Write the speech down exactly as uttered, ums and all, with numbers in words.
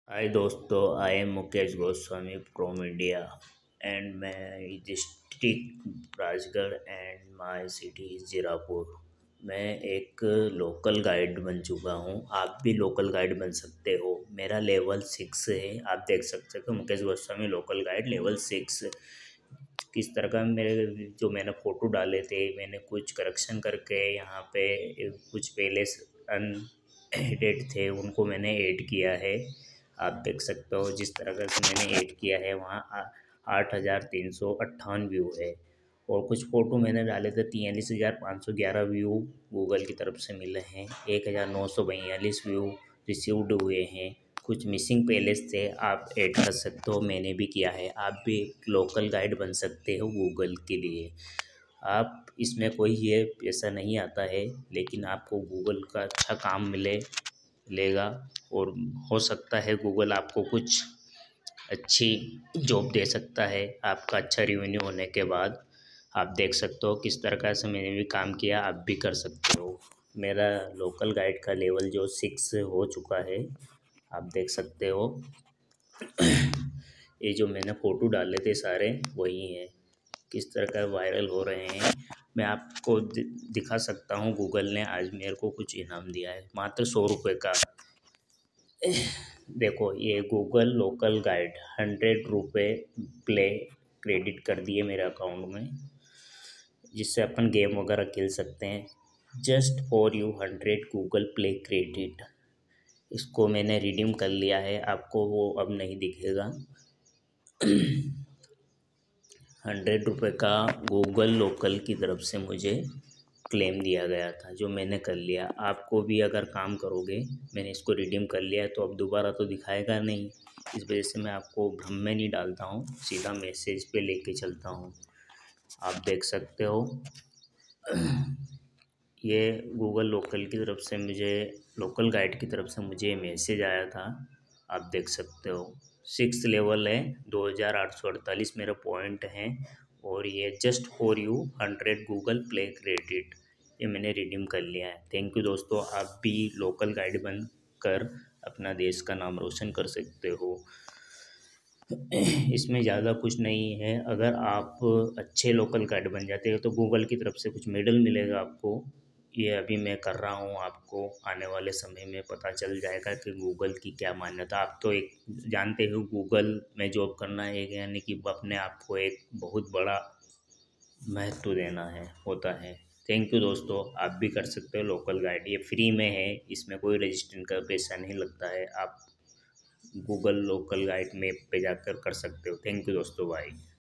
हाय दोस्तों, I am Mukesh Goswami from India and my district Rajgarh and my city is Jirapur. मैं एक local guide बन चुका हूँ। आप भी लोकल गाइड बन सकते हो। मेरा लेवल सिक्स है, आप देख सकते हो Mukesh Goswami local guide level six. किस तरह का मेरे जो मैंने फ़ोटो डाले थे, मैंने कुछ करेक्शन करके यहाँ पे कुछ पहले अनएडिटेड थे उनको मैंने ऐड किया है। आप देख सकते हो जिस तरह से मैंने ऐड किया है वहाँ आठ हज़ार तीन सौ अट्ठावन व्यू है। और कुछ फ़ोटो मैंने डाले थे, तियालीस हज़ार पाँच सौ ग्यारह व्यू गूगल की तरफ से मिले हैं। एक हज़ार नौ सौ बयालीस व्यू रिसीव्ड हुए हैं। कुछ मिसिंग पैलेस थे, आप ऐड कर सकते हो, मैंने भी किया है। आप भी लोकल गाइड बन सकते हो गूगल के लिए। आप इसमें कोई ये पैसा नहीं आता है, लेकिन आपको गूगल का अच्छा काम मिले लेगा और हो सकता है गूगल आपको कुछ अच्छी जॉब दे सकता है आपका अच्छा रिवेन्यू होने के बाद। आप देख सकते हो किस तरह से मैंने भी काम किया, आप भी कर सकते हो। मेरा लोकल गाइड का लेवल जो सिक्स हो चुका है, आप देख सकते हो। ये जो मैंने फ़ोटो डाले थे सारे वही हैं, किस तरह का वायरल हो रहे हैं। मैं आपको दिखा सकता हूँ, गूगल ने आज मेरे को कुछ इनाम दिया है मात्र सौ रुपये का। देखो, ये गूगल लोकल गाइड हंड्रेड रुपये प्ले क्रेडिट कर दिए मेरे अकाउंट में, जिससे अपन गेम वगैरह खेल सकते हैं। Just for you hundred Google play credit. इसको मैंने रिडीम कर लिया है, आपको वो अब नहीं दिखेगा। हंड्रेड रुपये का गूगल लोकल की तरफ से मुझे क्लेम दिया गया था, जो मैंने कर लिया। आपको भी अगर काम करोगे, मैंने इसको रिडीम कर लिया है तो अब दोबारा तो दिखाएगा नहीं। इस वजह से मैं आपको भ्रम में नहीं डालता हूँ, सीधा मैसेज पे लेके चलता हूँ। आप देख सकते हो ये गूगल लोकल की तरफ से मुझे, लोकल गाइड की तरफ से मुझे मैसेज आया था। आप देख सकते हो सिक्स लेवल है, दो हज़ार आठ सौ अड़तालीस मेरा पॉइंट हैं। और ये just for you hundred Google play credit, ये मैंने रिडीम कर लिया है। थैंक यू दोस्तों, आप भी लोकल गाइड बन कर अपना देश का नाम रोशन कर सकते हो। इसमें ज़्यादा कुछ नहीं है। अगर आप अच्छे लोकल गाइड बन जाते हो तो गूगल की तरफ से कुछ मेडल मिलेगा आपको। ये अभी मैं कर रहा हूँ, आपको आने वाले समय में पता चल जाएगा कि गूगल की क्या मान्यता। आप तो एक जानते हो गूगल में जॉब करना है यानी कि अपने आप को एक बहुत बड़ा महत्व देना है होता है। थैंक यू दोस्तों, आप भी कर सकते हो लोकल गाइड, ये फ्री में है, इसमें कोई रजिस्ट्रेशन का पैसा नहीं लगता है। आप गूगल लोकल गाइड मैप पे जाकर कर सकते हो। थैंक यू दोस्तों, बाय।